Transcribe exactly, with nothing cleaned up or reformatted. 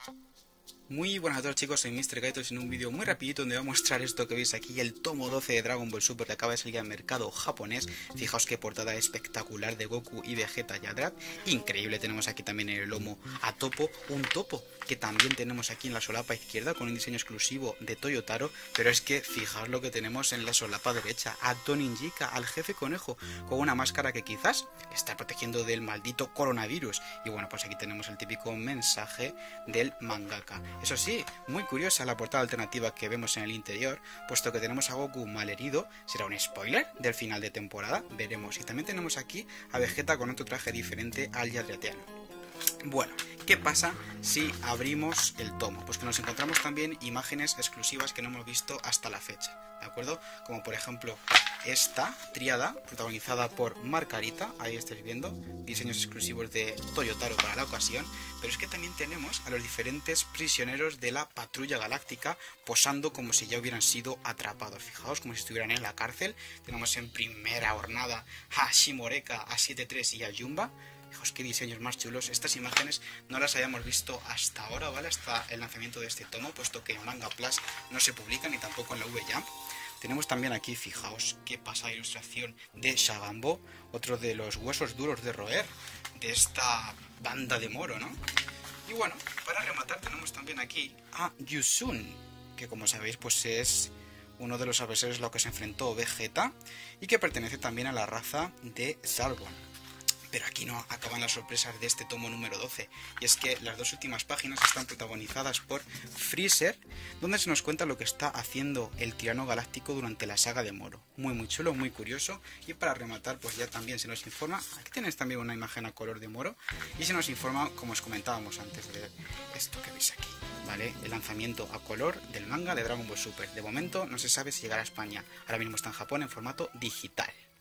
Muy buenas a todos chicos, soy míster Kaitos en un vídeo muy rapidito donde voy a mostrar esto que veis aquí, el tomo doce de Dragon Ball Super que acaba de salir al mercado japonés. Fijaos qué portada espectacular de Goku y Vegeta y Adrat. Increíble, tenemos aquí también en el lomo a Topo, un topo que también tenemos aquí en la solapa izquierda con un diseño exclusivo de Toyotaro. Pero es que fijaos lo que tenemos en la solapa derecha, a Toninjika, al jefe conejo, con una máscara que quizás está protegiendo del maldito coronavirus. Y bueno, pues aquí tenemos el típico mensaje del mangaka. Eso sí, muy curiosa la portada alternativa que vemos en el interior, puesto que tenemos a Goku malherido. ¿Será un spoiler del final de temporada? Veremos. Y también tenemos aquí a Vegeta con otro traje diferente al Yadriatiano. Bueno, ¿qué pasa si abrimos el tomo? Pues que nos encontramos también imágenes exclusivas que no hemos visto hasta la fecha, ¿de acuerdo? Como por ejemplo esta tríada protagonizada por Margarita, ahí estáis viendo, diseños exclusivos de Toyotaro para la ocasión. Pero es que también tenemos a los diferentes prisioneros de la Patrulla Galáctica posando como si ya hubieran sido atrapados. Fijaos, como si estuvieran en la cárcel. Tenemos en primera hornada a Shimoreka, a siete tres y a Yumba. Fijaos qué diseños más chulos. Estas imágenes no las habíamos visto hasta ahora, ¿vale? Hasta el lanzamiento de este tomo, puesto que en Manga Plus no se publica, ni tampoco en la V-Jump. Tenemos también aquí, fijaos, qué pasa, ilustración de Shagambo, otro de los huesos duros de roer de esta banda de Moro, ¿no? Y bueno, para rematar tenemos también aquí a Yusun, que como sabéis pues es uno de los adversarios a los que se enfrentó Vegeta y que pertenece también a la raza de Zarbon. Pero aquí no acaban las sorpresas de este tomo número doce, y es que las dos últimas páginas están protagonizadas por Freezer, donde se nos cuenta lo que está haciendo el tirano galáctico durante la saga de Moro. Muy muy chulo, muy curioso. Y para rematar pues ya también se nos informa, aquí tenéis también una imagen a color de Moro, y se nos informa, como os comentábamos antes, de esto que veis aquí, ¿vale? El lanzamiento a color del manga de Dragon Ball Super. De momento no se sabe si llegará a España, ahora mismo está en Japón en formato digital.